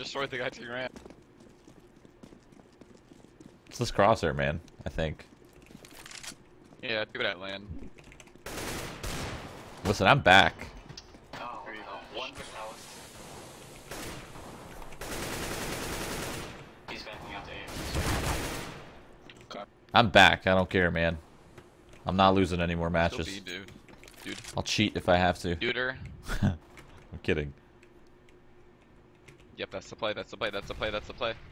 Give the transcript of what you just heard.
destroyed the guy to your ramp. It's this crosshair, man, I think. Yeah, do it at land. Listen, I'm back. Oh, one for house. He's backing out the air. I'm back. I don't care, man. I'm not losing any more matches. Still B, dude. I'll cheat if I have to. Duder. I'm kidding. Yep, that's the play, that's the play, that's the play, that's the play.